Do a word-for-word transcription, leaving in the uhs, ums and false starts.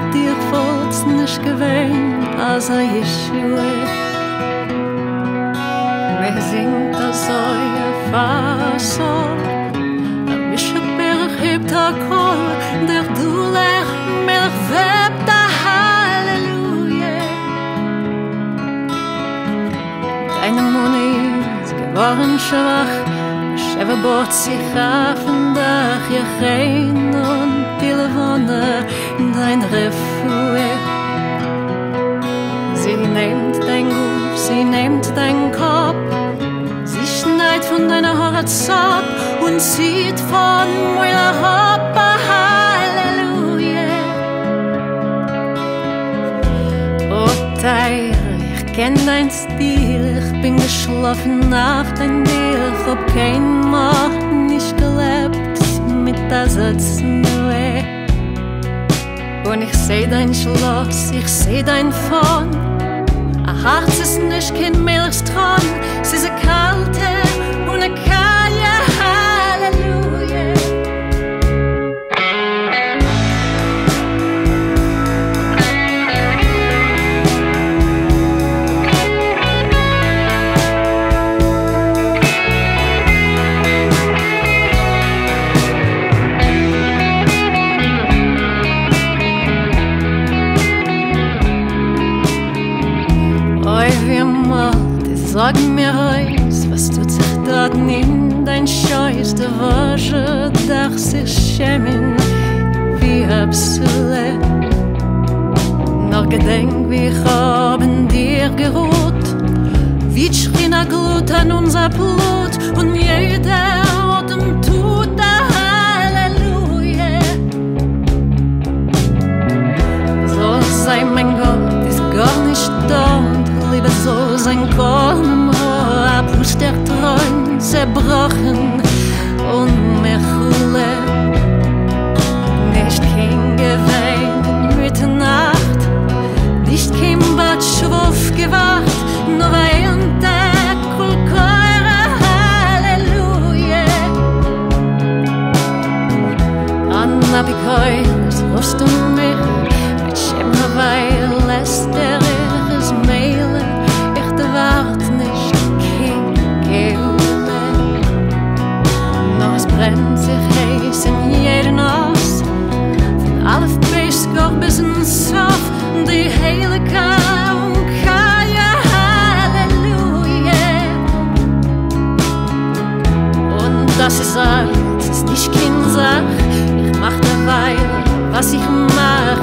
dir wollt's nicht gewähnt, als er Yeshua. Wer singt das euer Fassor? Am Mischelberg hebt er Kohl, der Dulech Melch webt der Halleluja. Deine Moni ist geworden schwach, Sheva bot sich auf und Dach, Jechein und die Levone, dein Refue. Sie nimmt dein Guf, sie nimmt dein Kopf, sie schneit von deiner Hoetzel ab und zieht von meiner Hoppe, Halleluja. Oh Teir, ich kenn dein Stil, ich bin geschlafen auf dein Bild, hab kein Macht nicht gelebt mit der Satznue. Und ich seh dein Schloss, ich seh dein Fond, ein Herz ist nicht kein Milchstron, es ist eine kalte und eine Kaja, Halleluja. Sag mir eins, was tut sich dort in dein Scheiß, der Wasche darf sich schämen wie Absole. Noch gedenk, wie ich hab in dir geruht, wie schrien a Glut an unser Blut und jeder Atem tut der Halleluja. So sei mein Gott, ist gar nicht dort, Liebe soll sein Korn im Rohr, Abwurst der Träume zerbrochen und Mechule. Nicht kein Gewein in Mitternacht, nicht kein Bad schwuff gewacht, nur ein Tag, Kulkeure, Halleluja. An Abikoi, es rufst du mich, mit Shem Hawaii lässt der Irres Meile, ich te wart nicht, kein Geule. Noch es brennt sich heiß in jeden Oss, von Alef Beiskor bis ins Sof, die Heilige und Kaja, Halleluja. Und das ist alles, ist nicht kein Sach, ich mach derweil, was ich mach.